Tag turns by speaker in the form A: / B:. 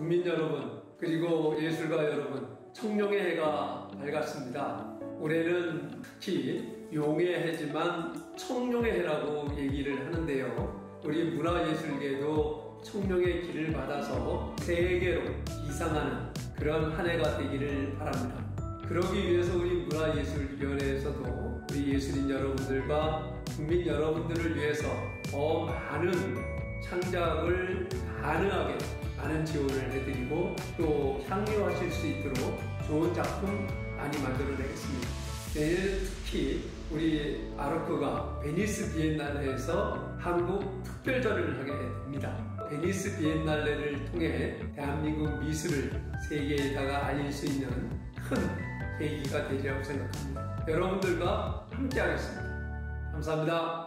A: 국민 여러분, 그리고 예술가 여러분, 청룡의 해가 밝았습니다. 올해는 특히 용의 해지만 청룡의 해라고 얘기를 하는데요. 우리 문화예술계도 청룡의 길을 받아서 세계로 비상하는 그런 한 해가 되기를 바랍니다. 그러기 위해서 우리 문화예술위원회에서도 우리 예술인 여러분들과 국민 여러분들을 위해서 더 많은 창작을 가능하게 많은 지원을 해드리고 또 향유하실 수 있도록 좋은 작품 많이 만들어내겠습니다. 내일 특히 우리 아르코가 베니스 비엔날레에서 한국 특별전을 하게 됩니다. 베니스 비엔날레를 통해 대한민국 미술을 세계에다가 알릴 수 있는 큰 계기가 되리라고 생각합니다. 여러분들과 함께 하겠습니다. 감사합니다.